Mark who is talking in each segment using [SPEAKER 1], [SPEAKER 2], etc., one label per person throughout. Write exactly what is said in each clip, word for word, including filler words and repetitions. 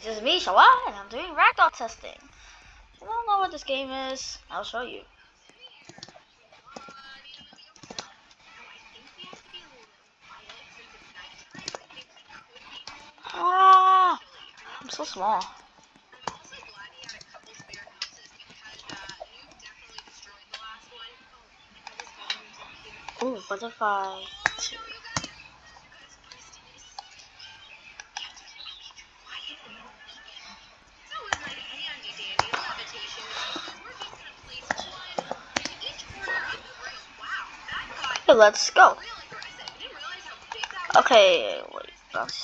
[SPEAKER 1] this is me, Shawa, and I'm doing ragdoll testing. If you don't know what this game is, I'll show you. Ah, I'm so small. Ooh, butterfly. Okay, let's go. Okay, wait, that's...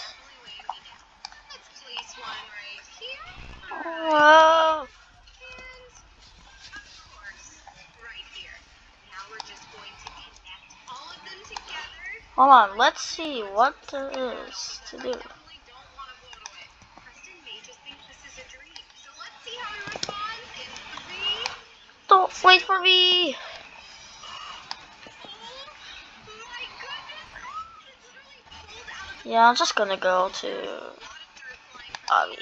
[SPEAKER 1] Whoa. Hold on, let's see what there is to do. Don't wait for me! Yeah, I'm just gonna go to Abby.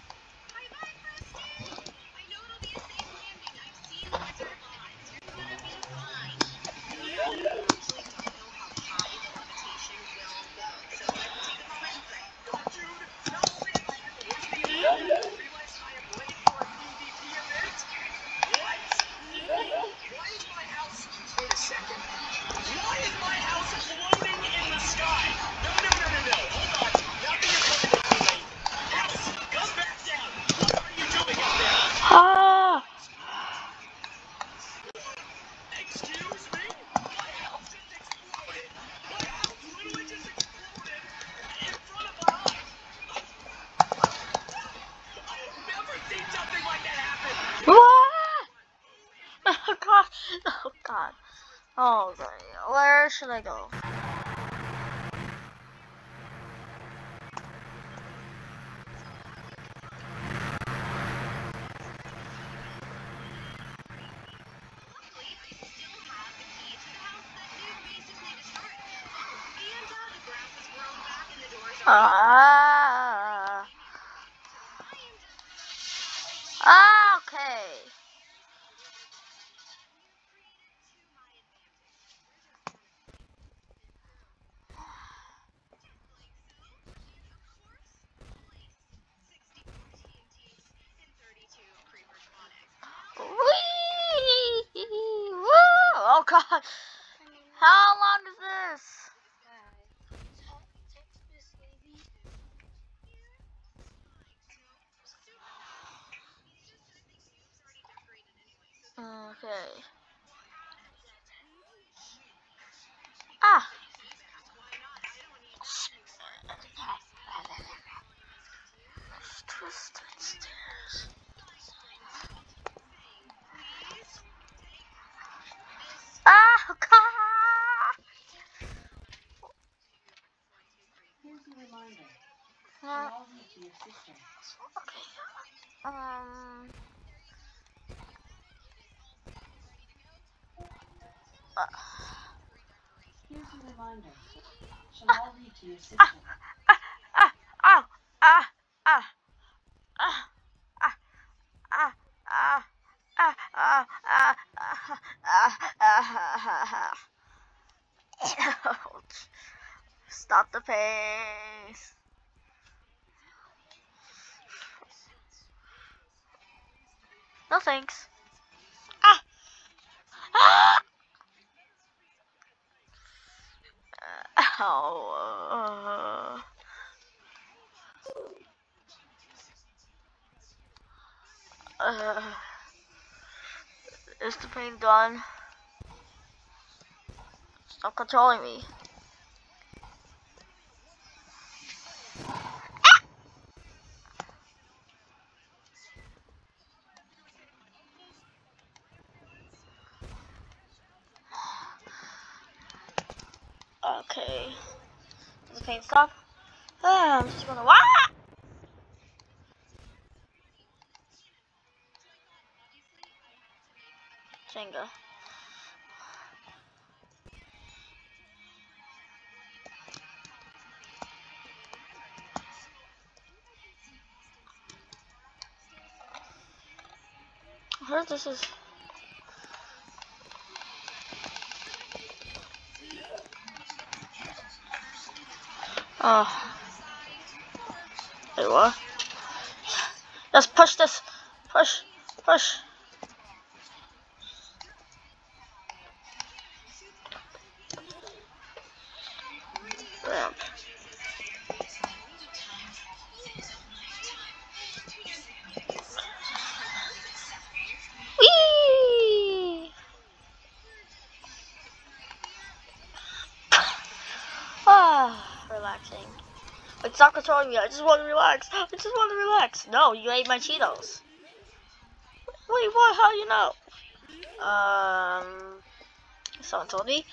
[SPEAKER 1] Ah! Oh god! Oh god! Oh god! Where should I go? Ah! Ah! Okay. Whee! Woo! Oh god! How long is this? Okay. Ah! Twisted stairs. Ah! God!
[SPEAKER 2] Here's a reminder.
[SPEAKER 1] Uh,
[SPEAKER 2] I'll read to your sister.
[SPEAKER 1] okay. Um. Uh,
[SPEAKER 2] Here's a reminder. Shall all read to your sister.
[SPEAKER 1] ah! Ah! Ah! Ah! Ah! Ah! Ah! Ah! Ah! Ah! Ah! Ah! Ah! Ah! Ah! Ouch. Stop the pace. No thanks. Ah! Ah! Ow. Uh, uh, is the pain done? Stop controlling me. Okay. Does the pain stop? Ah, I'm just gonna wah! Jenga. I heard this is. Oh. Wait, what? Just push this. Push. Push. Ramp. Whee! Ah, relaxing. Like, stop controlling me. I just want to relax. I just want to relax. No, you ate my Cheetos. Wait, what? How do you know? Um, someone told me.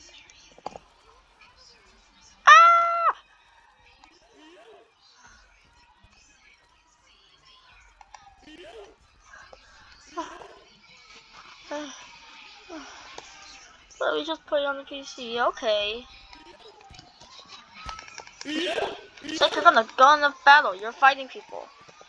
[SPEAKER 1] Ah! Let me just put it on the P C. Okay. It's like you're gonna go in a battle. You're fighting people.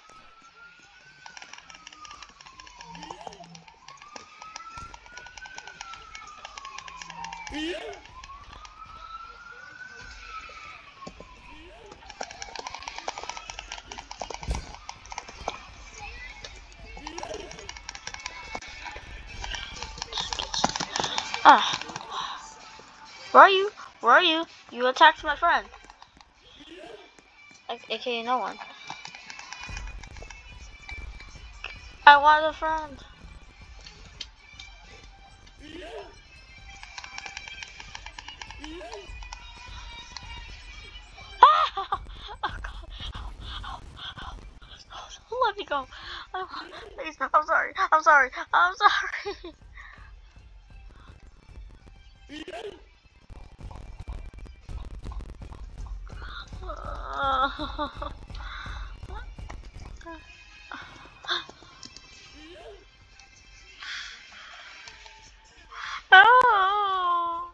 [SPEAKER 1] Ah. Where are you? Where are you? You attacked my friend. A K A no one. I want a friend. Ah! Oh God. Let me go. Please, I'm sorry. I'm sorry. I'm sorry. Uh, oh.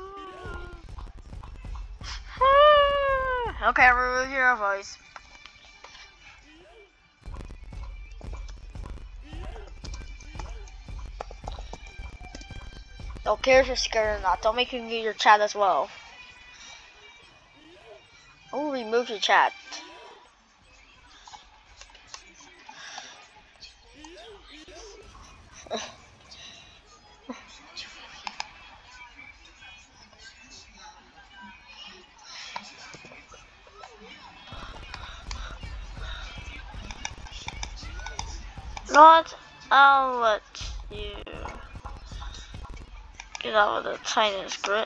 [SPEAKER 1] Okay, remove your voice. Don't care if you're scared or not. Don't make me mute your chat as well. I will remove your chat. Not, I'll let you get out of the tiniest grip.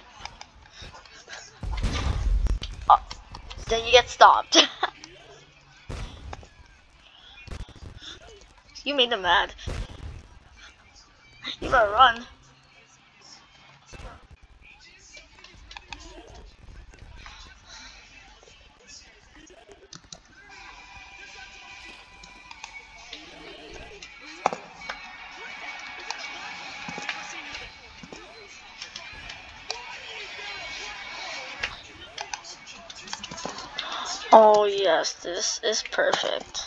[SPEAKER 1] Oh, then you get stopped. You made them mad. You gotta run. Oh yes, this is perfect.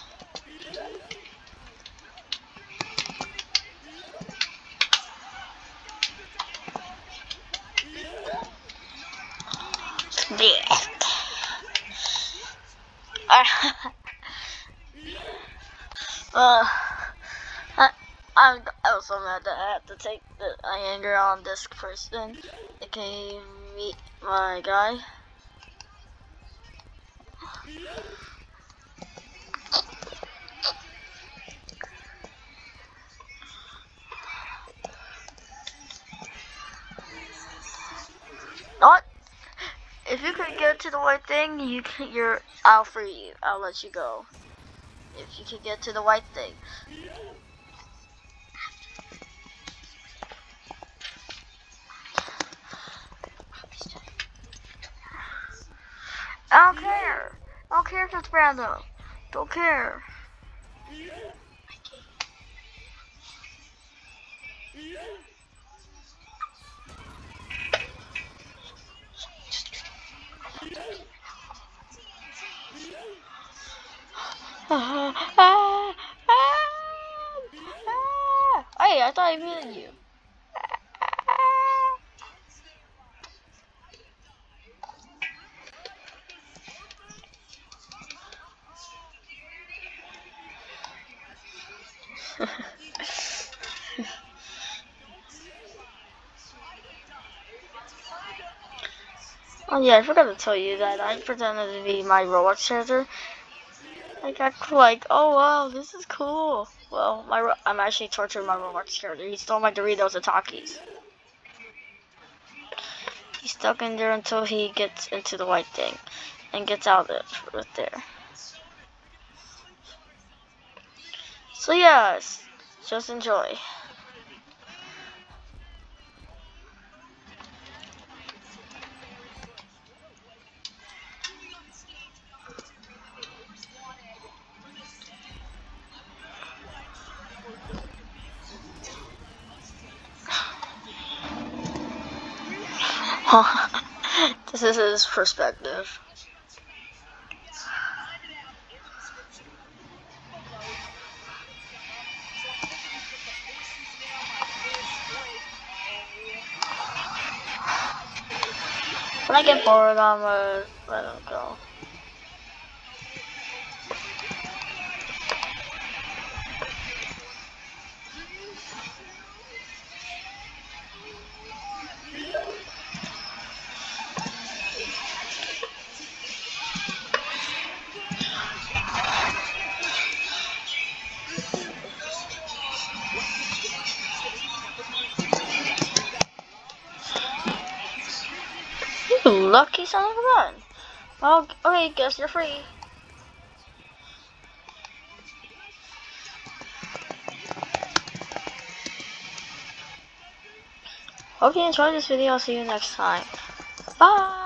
[SPEAKER 1] Yeah. uh, I, I'm also mad that I have to take the anger on this person. It can meet my guy. What? If you can get to the white thing, you can, you're. I'll free you. I'll let you go. If you can get to the white thing. I don't care. I don't care if it's random. Don't care. Ah, ah, ah, ah. I thought I muted you. Oh yeah, I forgot to tell you that I pretended to be my Roblox character. I got like, oh wow, this is cool. Well, my I'm actually torturing my Roblox character. He stole my Doritos and Takis. He's stuck in there until he gets into the white thing and gets out of it right there. So yes, just enjoy. This is his perspective. When I get bored, I'm gonna let him go. You lucky son of a gun. Well, okay, guess you're free. Hope you enjoyed this video. I'll see you next time. Bye!